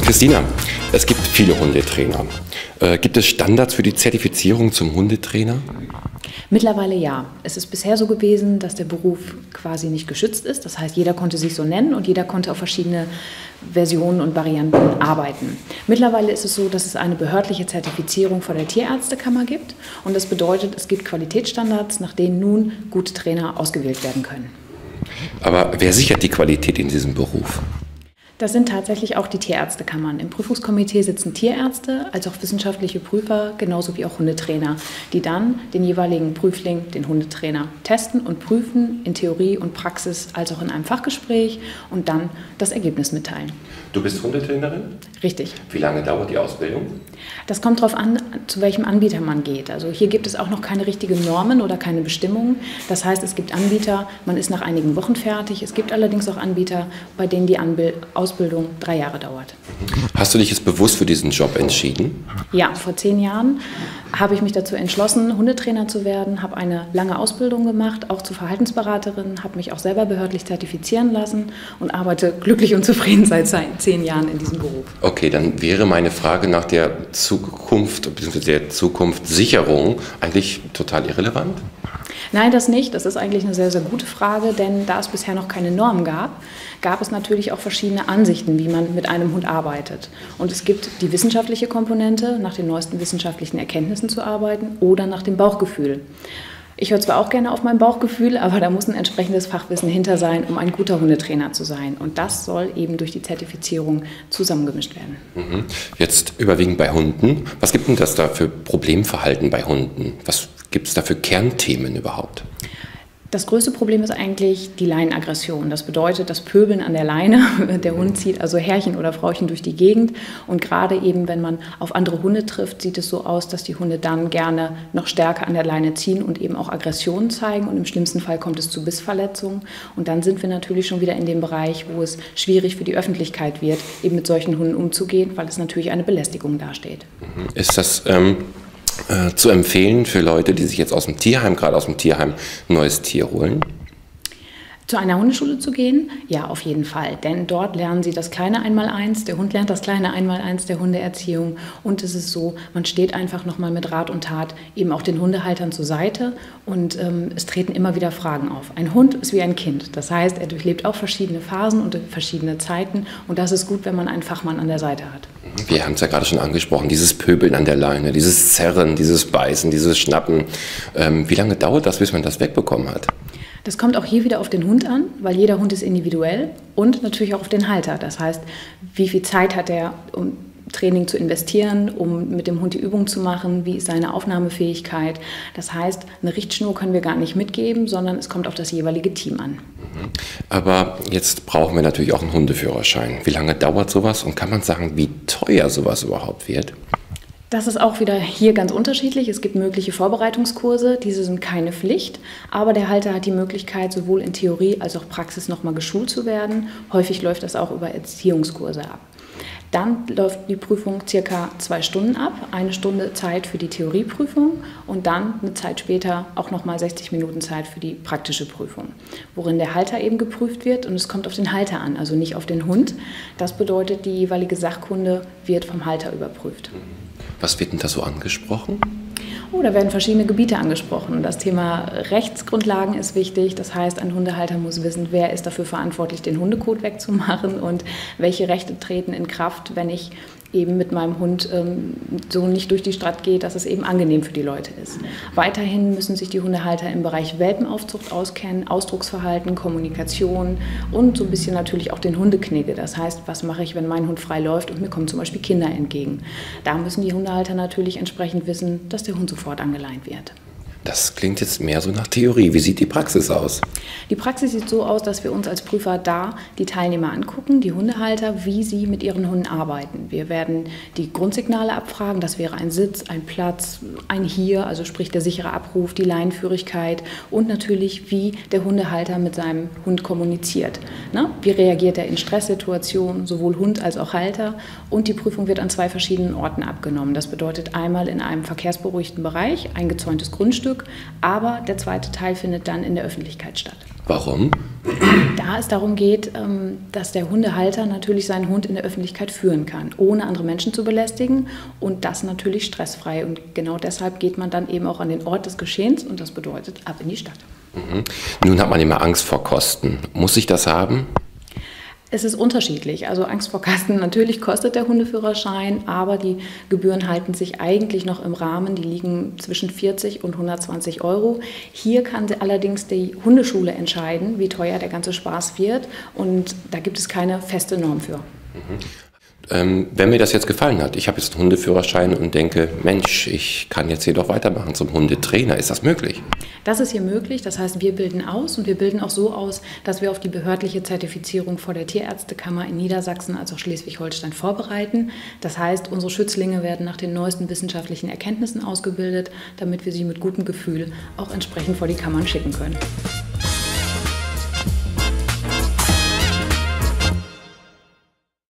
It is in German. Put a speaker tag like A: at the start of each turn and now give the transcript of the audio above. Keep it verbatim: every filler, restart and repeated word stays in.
A: Christina, es gibt viele Hundetrainer. Äh, gibt es Standards für die Zertifizierung zum Hundetrainer?
B: Mittlerweile ja. Es ist bisher so gewesen, dass der Beruf quasi nicht geschützt ist. Das heißt, jeder konnte sich so nennen und jeder konnte auf verschiedene Versionen und Varianten arbeiten. Mittlerweile ist es so, dass es eine behördliche Zertifizierung von der Tierärztekammer gibt. Und das bedeutet, es gibt Qualitätsstandards, nach denen nun gute Trainer ausgewählt werden können.
A: Aber wer sichert die Qualität in diesem Beruf?
B: Das sind tatsächlich auch die Tierärztekammern. Im Prüfungskomitee sitzen Tierärzte, als auch wissenschaftliche Prüfer, genauso wie auch Hundetrainer, die dann den jeweiligen Prüfling, den Hundetrainer, testen und prüfen in Theorie und Praxis, als auch in einem Fachgespräch und dann das Ergebnis mitteilen.
A: Du bist Hundetrainerin?
B: Richtig.
A: Wie lange dauert die Ausbildung?
B: Das kommt darauf an, zu welchem Anbieter man geht. Also hier gibt es auch noch keine richtigen Normen oder keine Bestimmungen. Das heißt, es gibt Anbieter, man ist nach einigen Wochen fertig. Es gibt allerdings auch Anbieter, bei denen die Anbildung Ausbildung drei Jahre dauert.
A: Hast du dich jetzt bewusst für diesen Job entschieden?
B: Ja, vor zehn Jahren habe ich mich dazu entschlossen, Hundetrainer zu werden, habe eine lange Ausbildung gemacht, auch zur Verhaltensberaterin, habe mich auch selber behördlich zertifizieren lassen und arbeite glücklich und zufrieden seit zehn Jahren in diesem Beruf.
A: Okay, dann wäre meine Frage nach der Zukunft bzw. der Zukunftssicherung eigentlich total irrelevant?
B: Nein, das nicht. Das ist eigentlich eine sehr, sehr gute Frage, denn da es bisher noch keine Normen gab, gab es natürlich auch verschiedene Ansichten, wie man mit einem Hund arbeitet. Und es gibt die wissenschaftliche Komponente, nach den neuesten wissenschaftlichen Erkenntnissen zu arbeiten, oder nach dem Bauchgefühl. Ich höre zwar auch gerne auf mein Bauchgefühl, aber da muss ein entsprechendes Fachwissen hinter sein, um ein guter Hundetrainer zu sein. Und das soll eben durch die Zertifizierung zusammengemischt werden.
A: Jetzt überwiegend bei Hunden. Was gibt denn das da für Problemverhalten bei Hunden? Was gibt es da für Kernthemen überhaupt?
B: Das größte Problem ist eigentlich die Leinenaggression. Das bedeutet das Pöbeln an der Leine. Der Hund zieht also Herrchen oder Frauchen durch die Gegend. Und gerade eben, wenn man auf andere Hunde trifft, sieht es so aus, dass die Hunde dann gerne noch stärker an der Leine ziehen und eben auch Aggressionen zeigen. Und im schlimmsten Fall kommt es zu Bissverletzungen. Und dann sind wir natürlich schon wieder in dem Bereich, wo es schwierig für die Öffentlichkeit wird, eben mit solchen Hunden umzugehen, weil es natürlich eine Belästigung darstellt.
A: Ist das ähm Äh, zu empfehlen für Leute, die sich jetzt aus dem Tierheim, gerade aus dem Tierheim, ein neues Tier holen?
B: Zu einer Hundeschule zu gehen? Ja, auf jeden Fall. Denn dort lernen sie das kleine Einmaleins, der Hund lernt das kleine Einmaleins der Hundeerziehung. Und es ist so, man steht einfach nochmal mit Rat und Tat eben auch den Hundehaltern zur Seite. Und ähm, es treten immer wieder Fragen auf. Ein Hund ist wie ein Kind. Das heißt, er durchlebt auch verschiedene Phasen und verschiedene Zeiten. Und das ist gut, wenn man einen Fachmann an der Seite hat.
A: Wir haben es ja gerade schon angesprochen, dieses Pöbeln an der Leine, dieses Zerren, dieses Beißen, dieses Schnappen. Ähm, wie lange dauert das, bis man das wegbekommen hat?
B: Das kommt auch hier wieder auf den Hund an, weil jeder Hund ist individuell und natürlich auch auf den Halter. Das heißt, wie viel Zeit hat er, um Training zu investieren, um mit dem Hund die Übung zu machen, wie ist seine Aufnahmefähigkeit. Das heißt, eine Richtschnur können wir gar nicht mitgeben, sondern es kommt auf das jeweilige Team an.
A: Aber jetzt brauchen wir natürlich auch einen Hundeführerschein. Wie lange dauert sowas und kann man sagen, wie teuer sowas überhaupt wird?
B: Das ist auch wieder hier ganz unterschiedlich. Es gibt mögliche Vorbereitungskurse, diese sind keine Pflicht, aber der Halter hat die Möglichkeit, sowohl in Theorie als auch Praxis nochmal geschult zu werden. Häufig läuft das auch über Erziehungskurse ab. Dann läuft die Prüfung circa zwei Stunden ab, eine Stunde Zeit für die Theorieprüfung und dann eine Zeit später auch nochmal sechzig Minuten Zeit für die praktische Prüfung, worin der Halter eben geprüft wird und es kommt auf den Halter an, also nicht auf den Hund. Das bedeutet, die jeweilige Sachkunde wird vom Halter überprüft.
A: Was wird denn da so angesprochen?
B: Oh, da werden verschiedene Gebiete angesprochen. Das Thema Rechtsgrundlagen ist wichtig. Das heißt, ein Hundehalter muss wissen, wer ist dafür verantwortlich, den Hundekot wegzumachen und welche Rechte treten in Kraft, wenn ich eben mit meinem Hund ähm, so nicht durch die Stadt gehe, dass es eben angenehm für die Leute ist. Weiterhin müssen sich die Hundehalter im Bereich Welpenaufzucht auskennen, Ausdrucksverhalten, Kommunikation und so ein bisschen natürlich auch den Hundeknigge. Das heißt, was mache ich, wenn mein Hund frei läuft und mir kommen zum Beispiel Kinder entgegen. Da müssen die Hundehalter natürlich entsprechend wissen, dass der Hund sofort angeleint wird.
A: Das klingt jetzt mehr so nach Theorie. Wie sieht die Praxis aus?
B: Die Praxis sieht so aus, dass wir uns als Prüfer da die Teilnehmer angucken, die Hundehalter, wie sie mit ihren Hunden arbeiten. Wir werden die Grundsignale abfragen, das wäre ein Sitz, ein Platz, ein Hier, also sprich der sichere Abruf, die Leinenführigkeit und natürlich, wie der Hundehalter mit seinem Hund kommuniziert. Ne? Wie reagiert er in Stresssituationen, sowohl Hund als auch Halter, und die Prüfung wird an zwei verschiedenen Orten abgenommen. Das bedeutet einmal in einem verkehrsberuhigten Bereich, eingezäuntes Grundstück, Grundstück, aber der zweite Teil findet dann in der Öffentlichkeit statt.
A: Warum?
B: Da es darum geht, dass der Hundehalter natürlich seinen Hund in der Öffentlichkeit führen kann, ohne andere Menschen zu belästigen und das natürlich stressfrei. Und genau deshalb geht man dann eben auch an den Ort des Geschehens und das bedeutet ab in die Stadt.
A: Mhm. Nun hat man immer Angst vor Kosten. Muss ich das haben?
B: Es ist unterschiedlich. Also Angst vor Kosten, natürlich kostet der Hundeführerschein, aber die Gebühren halten sich eigentlich noch im Rahmen. Die liegen zwischen vierzig und hundertzwanzig Euro. Hier kann allerdings die Hundeschule entscheiden, wie teuer der ganze Spaß wird. Und da gibt es keine feste Norm für.
A: Mhm. Ähm, wenn mir das jetzt gefallen hat, ich habe jetzt einen Hundeführerschein und denke, Mensch, ich kann jetzt hier doch weitermachen zum Hundetrainer. Ist das möglich?
B: Das ist hier möglich. Das heißt, wir bilden aus und wir bilden auch so aus, dass wir auf die behördliche Zertifizierung vor der Tierärztekammer in Niedersachsen als auch Schleswig-Holstein vorbereiten. Das heißt, unsere Schützlinge werden nach den neuesten wissenschaftlichen Erkenntnissen ausgebildet, damit wir sie mit gutem Gefühl auch entsprechend vor die Kammern schicken können.